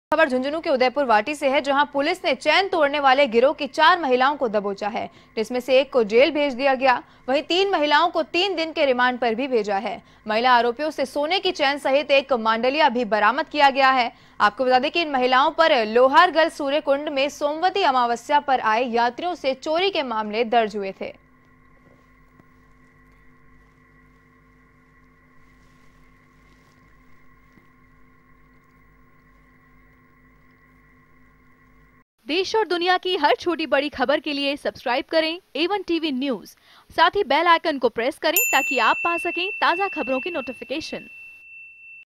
खबर झुंझुनू के उदयपुर वाटी से है, जहां पुलिस ने चैन तोड़ने वाले गिरोह की 4 महिलाओं को दबोचा है, जिसमें से एक को जेल भेज दिया गया। वहीं 3 महिलाओं को 3 दिन के रिमांड पर भी भेजा है। महिला आरोपियों से सोने की चैन सहित एक मांडलिया भी बरामद किया गया है। आपको बता दें कि इन महिलाओं पर लोहारगढ़ सूर्यकुंड में सोमवती अमावस्या पर आए यात्रियों से चोरी के मामले दर्ज हुए थे। देश और दुनिया की हर छोटी बड़ी खबर के लिए सब्सक्राइब करें A1 टीवी न्यूज़। साथ ही बेल आइकन को प्रेस करें ताकि आप पा सकें ताज़ा खबरों की नोटिफिकेशन।